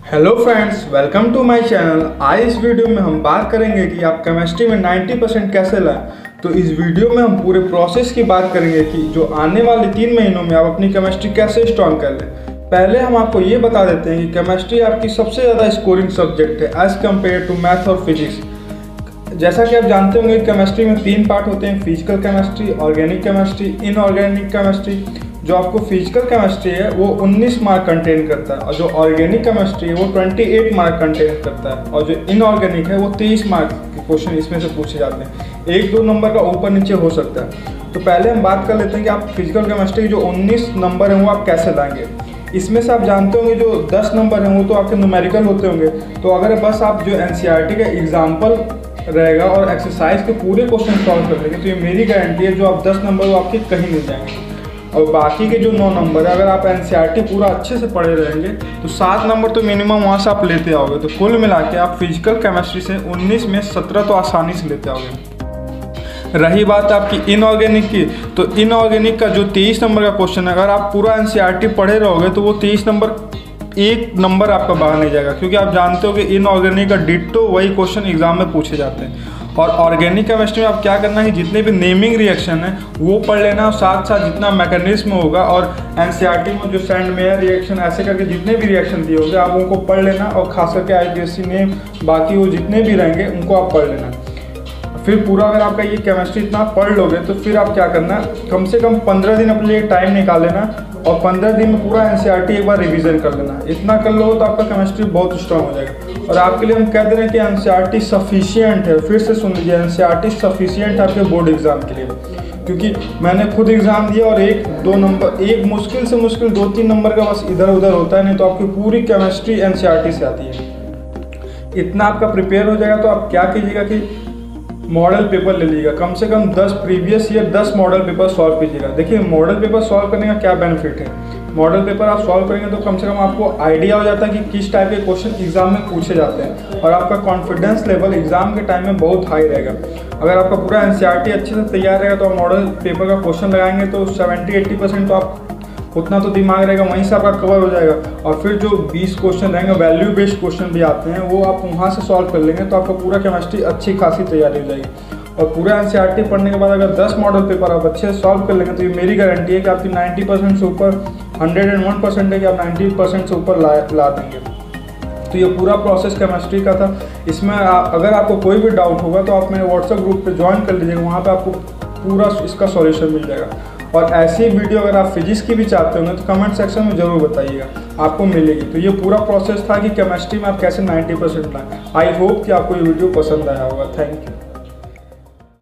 Hello friends, welcome to my channel. आज इस video में हम बात करेंगे कि आप केमिस्ट्री में 90% कैसे लाएं। तो इस वीडियो में हम पूरे प्रोसेस की बात करेंगे कि जो आने वाले 3 महीनों में आप अपनी केमिस्ट्री कैसे स्ट्रॉन्ग कर लें। पहले हम आपको ये बता देते हैं कि केमिस्ट्री आपकी सबसे ज़्यादा स्कोरिंग सब्जेक्ट है एज़ कम्पेयर टू मैथ और फिजिक्स। जैसा कि आप जानते होंगे केमिस्ट्री में 3 पार्ट होते हैं, physical chemistry, organic chemistry, inorganic chemistry. जो आपको फिजिकल केमिस्ट्री है वो 19 मार्क कंटेन करता है और जो ऑर्गेनिक केमिस्ट्री है वो 28 मार्क कंटेन करता है और जो इनऑर्गेनिक है वो 23 मार्क के क्वेश्चन इसमें से पूछे जाते हैं। 1-2 नंबर का ऊपर नीचे हो सकता है। तो पहले हम बात कर लेते हैं कि आप फिजिकल केमिस्ट्री जो 19 नंबर हैं वो आप कैसे लाएंगे। इसमें से आप जानते होंगे जो 10 नंबर हैं वो तो आपके न्यूमेरिकल होते होंगे। तो अगर बस आप जो NCERT का एग्जाम्पल रहेगा और एक्सरसाइज के पूरे क्वेश्चन सॉल्व कर लेंगे तो ये मेरी गारंटी है जो आप 10 नंबर वो आपके कहीं नहीं जाएंगे। और बाकी के जो 9 नंबर है अगर आप NCERT पूरा अच्छे से पढ़े रहेंगे तो 7 नंबर तो मिनिमम वहाँ से आप लेते आओगे। तो कुल मिला के आप फिजिकल केमिस्ट्री से 19 में 17 तो आसानी से लेते आओगे। रही बात आपकी इनऑर्गेनिक की, तो इनऑर्गेनिक का जो 23 नंबर का क्वेश्चन है अगर आप पूरा NCERT पढ़े रहोगे तो वो 23 नंबर 1 नंबर आपका बाहर नहीं जाएगा, क्योंकि आप जानते हो कि इनऑर्गेनिक का डिट्टो वही क्वेश्चन एग्जाम में पूछे जाते हैं। और ऑर्गेनिक केमिस्ट्री में आप क्या करना है, जितने भी नेमिंग रिएक्शन है वो पढ़ लेना और साथ साथ जितना मैकेनिज्म होगा और NCERT में जो सैंड मेयर रिएक्शन ऐसे करके जितने भी रिएक्शन दिए होंगे आप उनको पढ़ लेना और खास करके IPSC में बाकी वो जितने भी रहेंगे उनको आप पढ़ लेना। फिर पूरा अगर आपका ये केमिस्ट्री इतना पढ़ लोगे तो फिर आप क्या करना, कम से कम 15 दिन अपने लिए टाइम निकाल लेना और 15 दिन में पूरा NCERT एक बार रिवीजन कर लेना। इतना कर लो तो आपका केमिस्ट्री बहुत स्ट्रांग हो जाएगा। और आपके लिए हम कह दे रहे हैं कि NCERT सफिशिएंट है। फिर से सुन लीजिए, NCERT सफिशिएंट है आपके बोर्ड एग्जाम के लिए, क्योंकि मैंने खुद एग्जाम दिया और 1-2 नंबर, एक मुश्किल से मुश्किल 2-3 नंबर का बस इधर उधर होता है, नहीं तो आपकी पूरी केमिस्ट्री NCERT से आती है। इतना आपका प्रिपेयर हो जाएगा तो आप क्या कीजिएगा कि मॉडल पेपर ले लीजिएगा। कम से कम 10 previous year 10 model paper solve कीजिएगा। देखिए मॉडल पेपर सॉल्व करने का क्या बेनिफिट है, मॉडल पेपर आप सॉल्व करेंगे तो कम से कम आपको आइडिया हो जाता है कि किस टाइप के क्वेश्चन एग्जाम में पूछे जाते हैं और आपका कॉन्फिडेंस लेवल एग्जाम के टाइम में बहुत हाई रहेगा। अगर आपका पूरा NCERT अच्छे से तैयार रहेगा तो आप मॉडल पेपर का क्वेश्चन लगाएंगे तो 70-80% तो आप उतना तो दिमाग रहेगा, वहीं से आपका कवर हो जाएगा। और फिर जो 20 क्वेश्चन रहेंगे वैल्यू बेस्ड क्वेश्चन भी आते हैं वो आप वहाँ से सॉल्व कर लेंगे तो आपका पूरा केमिस्ट्री अच्छी खासी तैयारी हो जाएगी। और पूरा NCERT पढ़ने के बाद अगर 10 मॉडल पेपर आप अच्छे से सॉल्व कर लेंगे तो ये मेरी गारंटी है कि आपकी 90% से ऊपर 101% है कि आप 90% से ऊपर ला देंगे। तो ये पूरा प्रोसेस केमिस्ट्री का था। इसमें अगर आपको कोई भी डाउट होगा तो आप मेरे व्हाट्सएप ग्रुप पे ज्वाइन कर लीजिएगा, वहाँ पे आपको पूरा इसका सॉल्यूशन मिल जाएगा। और ऐसी वीडियो अगर आप फिजिक्स की भी चाहते होंगे तो कमेंट सेक्शन में ज़रूर बताइएगा, आपको मिलेगी। तो ये पूरा प्रोसेस था कि केमिस्ट्री में आप कैसे 90% लाएं। आई होप कि आपको ये वीडियो पसंद आया होगा। Thank you.